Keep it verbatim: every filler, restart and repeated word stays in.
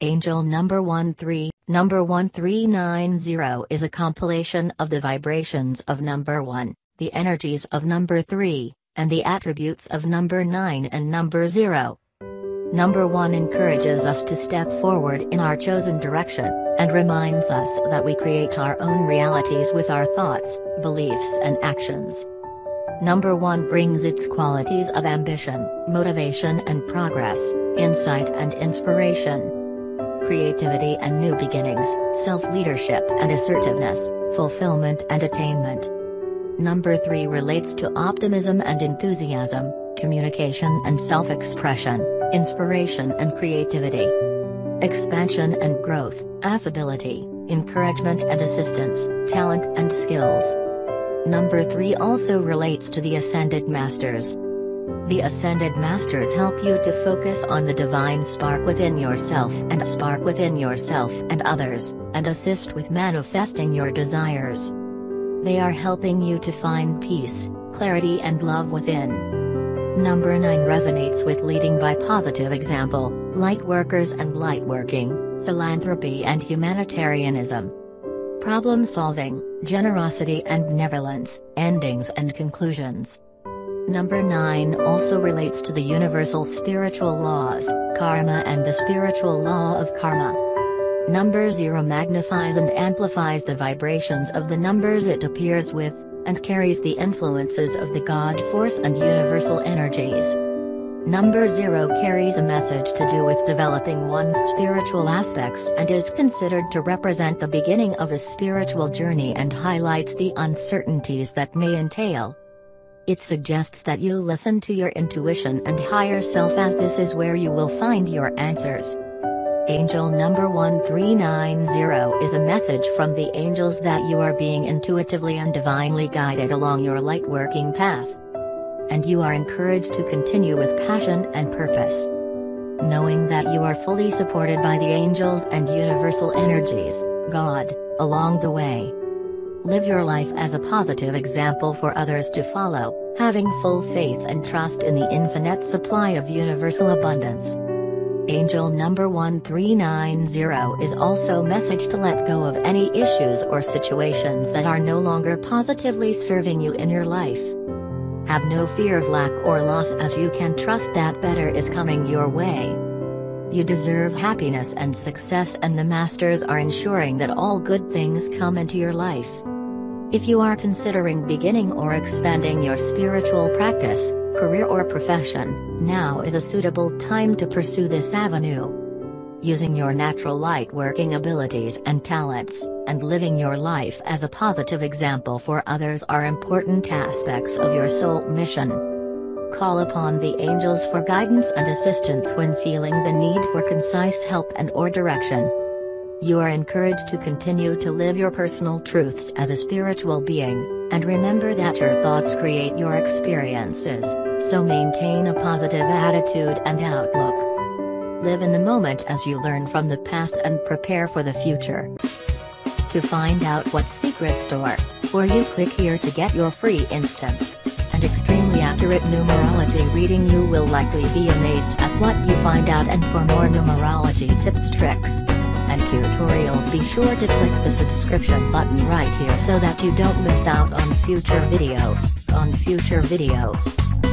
Angel number one three, number one three nine zero is a compilation of the vibrations of number one, the energies of number three, and the attributes of number nine and number zero. Number one encourages us to step forward in our chosen direction, and reminds us that we create our own realities with our thoughts, beliefs and actions. Number one brings its qualities of ambition, motivation and progress, insight and inspiration, creativity and new beginnings, self-leadership and assertiveness, fulfillment and attainment. Number three relates to optimism and enthusiasm, communication and self-expression, inspiration and creativity, expansion and growth, affability, encouragement and assistance, talent and skills. Number three also relates to the Ascended Masters. The Ascended Masters help you to focus on the divine spark within yourself and spark within yourself and others, and assist with manifesting your desires. They are helping you to find peace, clarity and love within. Number nine resonates with leading by positive example, light workers and lightworking, philanthropy and humanitarianism, problem solving, generosity and benevolence, endings and conclusions. Number nine also relates to the universal spiritual laws, karma and the spiritual law of karma. Number zero magnifies and amplifies the vibrations of the numbers it appears with, and carries the influences of the God force and universal energies. Number zero carries a message to do with developing one's spiritual aspects and is considered to represent the beginning of a spiritual journey and highlights the uncertainties that may entail. It suggests that you listen to your intuition and higher self, as this is where you will find your answers. Angel number one three nine zero is a message from the angels that you are being intuitively and divinely guided along your light-working path. And you are encouraged to continue with passion and purpose, knowing that you are fully supported by the angels and universal energies, God, along the way. Live your life as a positive example for others to follow, having full faith and trust in the infinite supply of universal abundance. Angel number one three nine zero is also a message to let go of any issues or situations that are no longer positively serving you in your life. Have no fear of lack or loss, as you can trust that better is coming your way. You deserve happiness and success, and the Masters are ensuring that all good things come into your life. If you are considering beginning or expanding your spiritual practice, career or profession, now is a suitable time to pursue this avenue. Using your natural light-working abilities and talents, and living your life as a positive example for others are important aspects of your soul mission. Call upon the angels for guidance and assistance when feeling the need for concise help and or direction. You are encouraged to continue to live your personal truths as a spiritual being, and remember that your thoughts create your experiences, so maintain a positive attitude and outlook. Live in the moment as you learn from the past and prepare for the future. To find out what secret store for you, click here to get your free instant and extremely accurate numerology reading. You will likely be amazed at what you find out, and for more numerology tips, tricks, and tutorials, be sure to click the subscription button right here so that you don't miss out on future videos, on future videos.